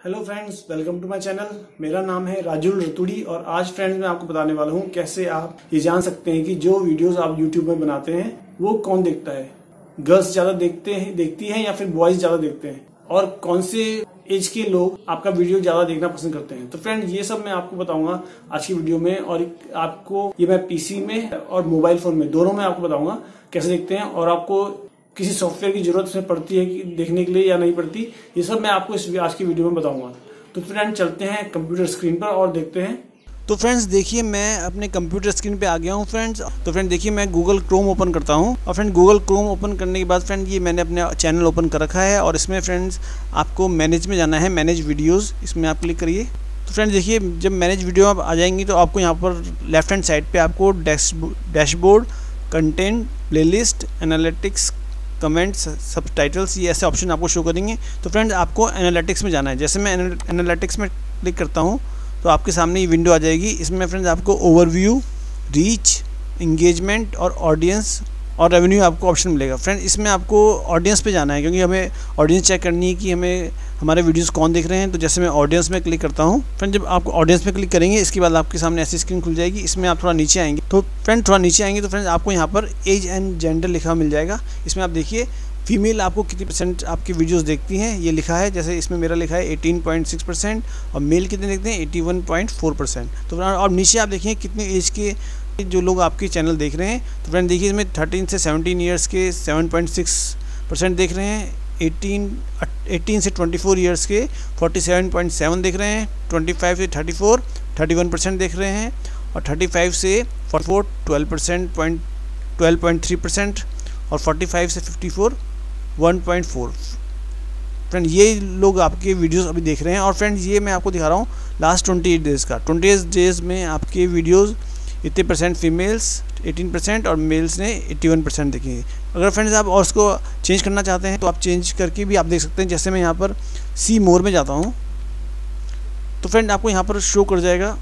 Hello friends, welcome to my channel. मेरा नाम है राजुल रतूड़ी और आज फ्रेंड्स मैं आपको बताने वाला हूँ कैसे आप ये जान सकते हैं कि जो वीडियोस आप यूट्यूब में बनाते हैं वो कौन देखता है। गर्ल्स ज्यादा देखती हैं या फिर बॉयज ज्यादा देखते हैं, और कौन से एज के लोग आपका वीडियो ज्यादा देखना पसंद करते हैं। तो फ्रेंड्स ये सब मैं आपको बताऊंगा आज की वीडियो में, और आपको ये मैं पीसी में और मोबाइल फोन में दोनों में आपको बताऊंगा कैसे देखते हैं, और आपको किसी सॉफ्टवेयर की जरूरत उसमें पड़ती है कि देखने के लिए या नहीं पड़ती, ये सब मैं आपको इस आज की वीडियो में बताऊंगा। तो फ्रेंड चलते हैं कंप्यूटर स्क्रीन पर और देखते हैं। तो फ्रेंड्स देखिए मैं अपने कंप्यूटर स्क्रीन पे आ गया हूँ फ्रेंड्स। तो फ्रेंड देखिए मैं गूगल क्रोम ओपन करता हूँ, और फ्रेंड गूगल क्रोम ओपन करने के बाद फ्रेंड ये मैंने अपने चैनल ओपन कर रखा है, और इसमें फ्रेंड्स आपको मैनेज में जाना है, मैनेज वीडियोज़, इसमें आप क्लिक करिए। तो फ्रेंड्स देखिए जब मैनेज वीडियो आप आ जाएंगी तो आपको यहाँ पर लेफ्ट हैंड साइड पर आपको dashboard, content, playlist, analytics, comments, subtitles, ये ऐसे ऑप्शन आपको शो करेंगे। तो फ्रेंड्स आपको एनालिटिक्स में जाना है। जैसे मैं एनालिटिक्स में क्लिक करता हूँ तो आपके सामने ये विंडो आ जाएगी। इसमें फ्रेंड्स आपको ओवरव्यू, रीच, इंगेजमेंट और ऑडियंस और रेवेन्यू आपको ऑप्शन मिलेगा। फ्रेंड्स इसमें आपको ऑडियंस पे जाना है, क्योंकि हमें ऑडियंस चेक करनी है कि हमें हमारे वीडियोस कौन देख रहे हैं। तो जैसे मैं ऑडियंस में क्लिक करता हूँ, फ्रेंड जब आप ऑडियंस में क्लिक करेंगे इसके बाद आपके सामने ऐसी स्क्रीन खुल जाएगी। इसमें आप थोड़ा नीचे आएंगे तो फ्रेंड थोड़ा नीचे आएंगे तो फ्रेंड्स आपको यहाँ पर एज एंड जेंडर लिखा मिल जाएगा। इसमें आप देखिए फीमेल आपको कितनी % आपकी वीडियोस देखती हैं ये लिखा है। जैसे इसमें मेरा लिखा है 18.6% और मेल कितने देखते हैं 81.4%। तो और नीचे आप देखिए कितनी एज के जो लोग आपके चैनल देख रहे हैं। तो फ्रेंड देखिए इसमें 13 से 17 ईयर्स के 7.6% देख रहे हैं, 18 से 24 ईयर्स के 47.7 देख रहे हैं, 25 से 34 31% देख रहे हैं, और 35 से 44 12.3%, और 45 से 54 1.4। फ्रेंड ये लोग आपके वीडियोस अभी देख रहे हैं। और फ्रेंड्स ये मैं आपको दिखा रहा हूँ लास्ट 28 डेज़ का। 28 डेज़ में आपके वीडियोस इतने % फीमेल्स 18% और मेल्स ने 81% देखेंगे। अगर फ्रेंड्स आप और उसको चेंज करना चाहते हैं तो आप चेंज करके भी आप देख सकते हैं। जैसे मैं यहाँ पर सी मोर में जाता हूँ तो फ्रेंड आपको यहाँ पर शो कर जाएगा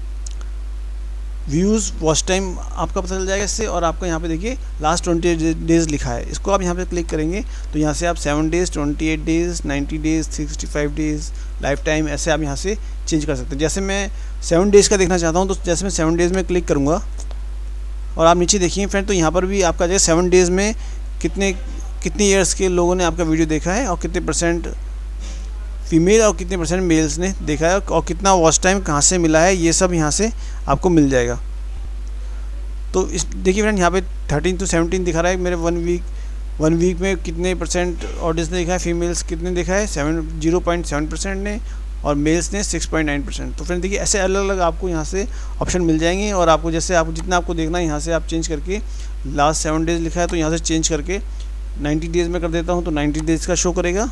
व्यूज़, वॉच टाइम आपका पता चल जाएगा इससे। और आपको यहाँ पे देखिए लास्ट 28 डेज़ लिखा है, इसको आप यहाँ पे क्लिक करेंगे तो यहाँ से आप 7 days, 28 days, 90 days, 65 days, lifetime, ऐसे आप यहाँ से चेंज कर सकते हैं। जैसे मैं 7 डेज़ का देखना चाहता हूँ तो जैसे मैं 7 डेज़ में क्लिक करूँगा और आप नीचे देखिए फ्रेंड, तो यहाँ पर भी आपका जो 7 डेज़ में कितने ईयर्स के लोगों ने आपका वीडियो देखा है, और कितने % फीमेल और कितने % मेल्स ने देखा है, और कितना वॉच टाइम कहाँ से मिला है, ये सब यहाँ से आपको मिल जाएगा। तो इस देखिए फ्रेंड यहाँ पे 13 to 17 दिखा रहा है मेरे 1 वीक में कितने % ऑडियंस ने देखा है, फीमेल्स कितने देखा है 0.7% ने, और मेल्स ने 6.9%। तो फ्रेंड देखिए ऐसे अलग अलग आपको यहाँ से ऑप्शन मिल जाएंगे, और आपको जैसे आपको जितना आपको देखना है यहाँ से आप चेंज करके, लास्ट 7 डेज़ लिखा है तो यहाँ से चेंज करके 90 डेज़ में कर देता हूँ तो 90 डेज़ का शो करेगा।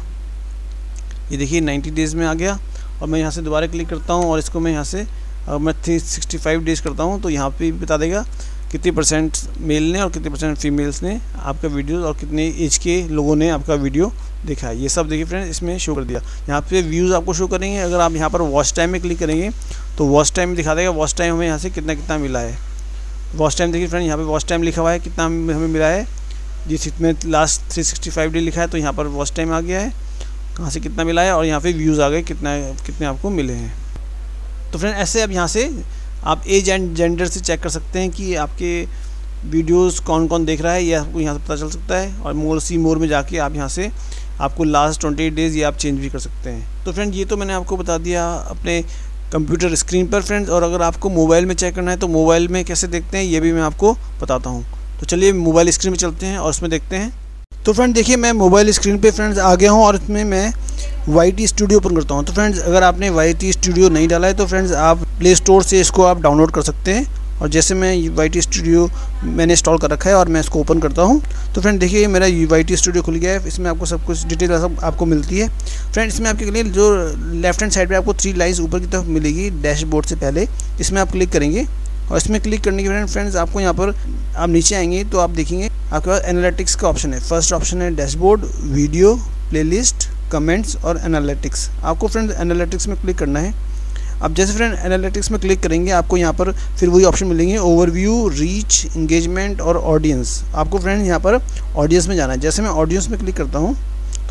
ये देखिए 90 डेज़ में आ गया, और मैं यहाँ से दोबारा क्लिक करता हूँ और इसको मैं यहाँ से अगर मैं 365 डेज़ करता हूँ तो यहाँ पे बता देगा कितने % मेल ने और कितने % फीमेल्स ने आपका वीडियो, और कितने एज के लोगों ने आपका वीडियो देखा है। ये सब देखिए फ्रेंड इसमें शो कर दिया। यहाँ पे व्यूज़ आपको शो करेंगे। अगर आप यहाँ पर वॉच टाइम में क्लिक करेंगे तो वॉच टाइम दिखा देगा, वॉच टाइम हमें यहाँ से कितना मिला है। वॉच टाइम देखिए फ्रेंड यहाँ पर वॉच टाइम लिखा हुआ है कितना हमें मिला है, जिसमें लास्ट 365 डे लिखा है तो यहाँ पर वॉच टाइम आ गया है कहाँ से कितना मिला है, और यहाँ पे व्यूज़ आ गए कितने आपको मिले हैं। तो फ्रेंड ऐसे अब यहाँ से आप एज एंड जेंडर से चेक कर सकते हैं कि आपके वीडियोस कौन कौन देख रहा है, ये आपको यहाँ से पता चल सकता है। और सी मोर में जाके आप यहाँ से आपको लास्ट 28 डेज़ ये आप चेंज भी कर सकते हैं। तो फ्रेंड ये तो मैंने आपको बता दिया अपने कंप्यूटर स्क्रीन पर फ्रेंड्स, और अगर आपको मोबाइल में चेक करना है तो मोबाइल में कैसे देखते हैं ये भी मैं आपको बताता हूँ। तो चलिए मोबाइल स्क्रीन में चलते हैं और उसमें देखते हैं। तो फ्रेंड देखिए मैं मोबाइल स्क्रीन पे फ्रेंड्स आ गया हूँ, और इसमें मैं YT स्टूडियो ओपन करता हूँ। तो फ्रेंड्स अगर आपने YT स्टूडियो नहीं डाला है तो फ्रेंड्स आप प्ले स्टोर से इसको आप डाउनलोड कर सकते हैं। और जैसे मैं YT स्टूडियो मैंने इंस्टॉल कर रखा है और मैं इसको ओपन करता हूँ तो फ्रेंड देखिए मेरा YT स्टूडियो खुल गया है। इसमें आपको सब कुछ डिटेल सब आपको मिलती है। फ्रेंड इसमें आपके लिए जो लेफ्ट हैंड साइड पर आपको 3 लाइन्स ऊपर की तरफ मिलेगी डैशबोर्ड से पहले, इसमें आप क्लिक करेंगे, और इसमें क्लिक करने के बाद फ्रेंड्स आपको यहाँ पर आप नीचे आएंगे तो आप देखेंगे आपके पास एनालिटिक्स का ऑप्शन है। फर्स्ट ऑप्शन है डैशबोर्ड, वीडियो, प्लेलिस्ट, कमेंट्स और एनालिटिक्स। आपको फ्रेंड्स एनालिटिक्स में क्लिक करना है। अब जैसे फ्रेंड एनालिटिक्स में क्लिक करेंगे आपको यहाँ पर फिर वही ऑप्शन मिलेंगे ओवरव्यू, रीच, इंगेजमेंट और ऑडियंस। आपको फ्रेंड यहाँ पर ऑडियंस में जाना है। जैसे मैं ऑडियंस में क्लिक करता हूँ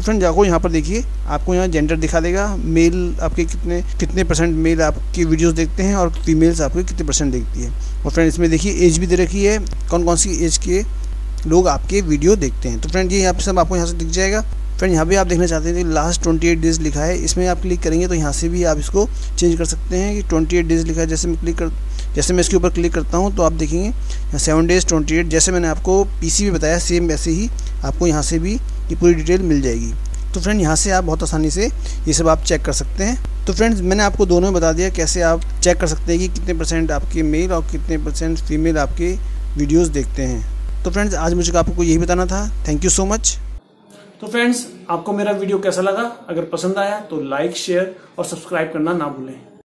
तो फ्रेंड जाको यहाँ पर देखिए, आपको यहाँ जेंडर दिखा देगा, मेल आपके कितने परसेंट मेल आपकी वीडियोस देखते हैं और फीमेल्स आपके कितने परसेंट देखती है। और फ्रेंड इसमें देखिए एज भी दे रखी है, कौन कौन सी एज के लोग आपके वीडियो देखते हैं। तो फ्रेंड ये यहाँ पे सब आपको यहाँ से दिख जाएगा। फ्रेंड यहाँ पे आप देखना चाहते हैं तो लास्ट 28 डेज़ लिखा है, इसमें आप क्लिक करेंगे तो यहाँ से भी आप इसको चेंज कर सकते हैं कि 28 डेज़ लिखा है। जैसे मैं इसके ऊपर क्लिक करता हूँ तो आप देखेंगे यहाँ 7 डेज़ 28, जैसे मैंने आपको पीसी में बताया सेम वैसे ही आपको यहाँ से भी ये पूरी डिटेल मिल जाएगी। तो फ्रेंड यहाँ से आप बहुत आसानी से ये सब आप चेक कर सकते हैं। तो फ्रेंड्स मैंने आपको दोनों में बता दिया कैसे आप चेक कर सकते हैं कि कितने परसेंट आपके मेल और कितने परसेंट फीमेल आपके वीडियोस देखते हैं। तो फ्रेंड्स आज मुझे आपको यही बताना था। Thank you so much. तो फ्रेंड्स आपको मेरा वीडियो कैसा लगा? अगर पसंद आया तो लाइक, शेयर और सब्सक्राइब करना ना भूलें।